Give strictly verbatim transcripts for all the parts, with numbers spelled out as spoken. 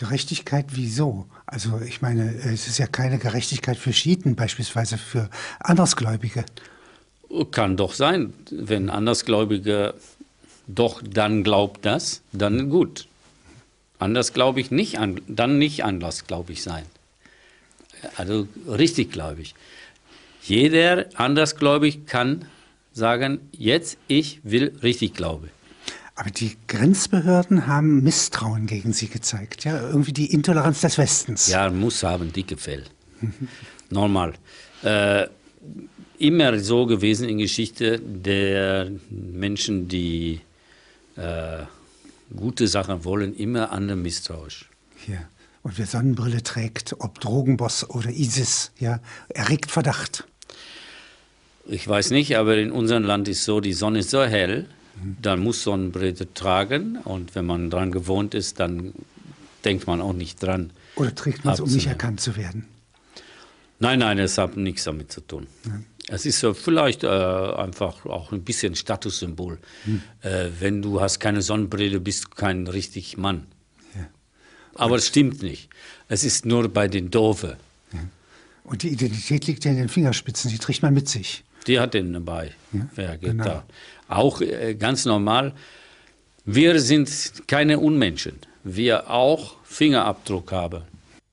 Gerechtigkeit, wieso? Also ich meine, es ist ja keine Gerechtigkeit für Schiiten, beispielsweise für Andersgläubige. Kann doch sein, wenn Andersgläubige doch dann glaubt das, dann gut. Anders glaube ich nicht, dann nicht anders glaube ich sein. Also richtig glaube ich. Jeder andersgläubig kann sagen, jetzt ich will richtig glauben. Aber die Grenzbehörden haben Misstrauen gegen Sie gezeigt, ja, irgendwie die Intoleranz des Westens. Ja, muss haben, dicke Fell. Normal. Äh, immer so gewesen in Geschichte der Menschen, die äh, gute Sachen wollen, immer andere misstrauisch. Ja. Und wer Sonnenbrille trägt, ob Drogenboss oder ISIS, ja, erregt Verdacht. Ich weiß nicht, aber in unserem Land ist so, die Sonne ist so hell, dann muss Sonnenbrille tragen und wenn man dran gewohnt ist, dann denkt man auch nicht dran. Oder trägt man es, um nicht erkannt zu werden? Nein, nein, das hat nichts damit zu tun. Ja. Es ist äh, vielleicht äh, einfach auch ein bisschen Statussymbol. Hm. Äh, wenn du hast keine Sonnenbrille, bist du kein richtig Mann. Ja. Aber es stimmt nicht. Es ist nur bei den Doofen. Ja. Und die Identität liegt ja in den Fingerspitzen, die trägt man mit sich. Die hat den dabei. Ja, ja, geht genau. da. Auch äh, ganz normal. Wir sind keine Unmenschen. Wir auch Fingerabdruck haben.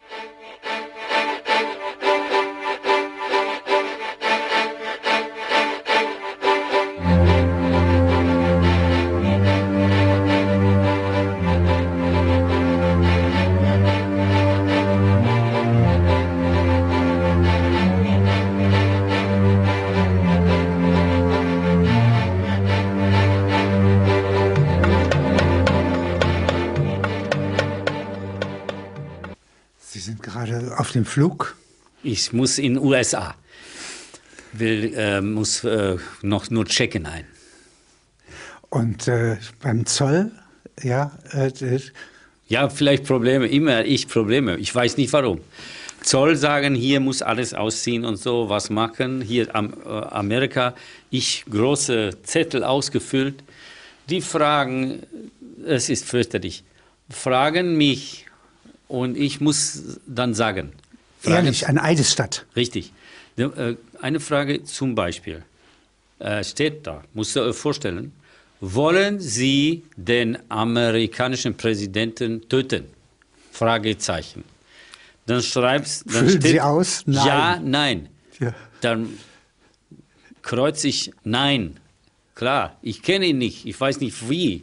Auf dem Flug? Ich muss in den U S A. Will, äh, muss äh, noch nur checken ein. Und äh, beim Zoll, ja? Äh, ja, vielleicht Probleme, immer ich Probleme. Ich weiß nicht warum. Zoll sagen, hier muss alles ausziehen und so, was machen. Hier am äh, Amerika, ich große Zettel ausgefüllt. Die fragen, es ist fürchterlich, fragen mich. Und ich muss dann sagen. Fragen, ehrlich, eine Eidesstadt. Richtig. Eine Frage zum Beispiel. Steht da, musst du dir vorstellen, wollen Sie den amerikanischen Präsidenten töten? Fragezeichen. Dann schreibst du. Füllen Sie aus? Nein. Ja, nein. Ja. Dann kreuze ich Nein. Klar, ich kenne ihn nicht, ich weiß nicht wie.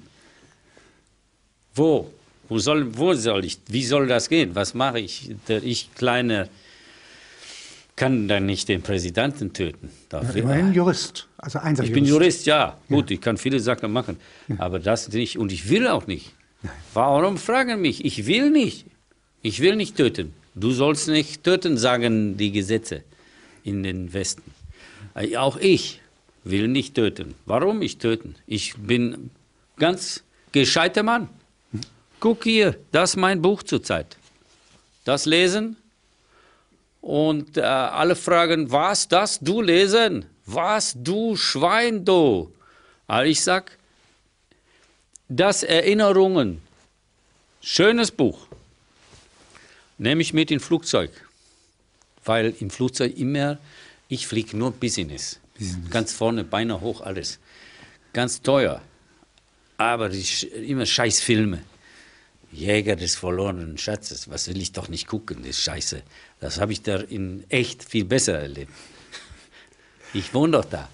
Wo? Wo soll, wo soll ich, wie soll das gehen? Was mache ich? Der, ich kleine kann dann nicht den Präsidenten töten. Ja, immerhin Jurist, also Ich bin Jurist, ja. Gut, ja. Ich kann viele Sachen machen, ja. Aber das nicht. Und ich will auch nicht. Nein. Warum fragen mich? Ich will nicht. Ich will nicht töten. Du sollst nicht töten, sagen die Gesetze in den Westen. Auch ich will nicht töten. Warum ich töten? Ich bin ganz gescheiter Mann. Guck hier, das ist mein Buch zurzeit. Das lesen und äh, alle fragen, was, das, du lesen? Was, du Schwein, du? Aber ich sag, das Erinnerungen, schönes Buch, nehme ich mit in Flugzeug, weil im Flugzeug immer, ich fliege nur Business, Business. Ganz vorne, Beine hoch, alles, ganz teuer, aber die, immer scheiß Filme. Jäger des verlorenen Schatzes, was will ich doch nicht gucken, das ist scheiße. Das habe ich da in echt viel besser erlebt. Ich wohne doch da.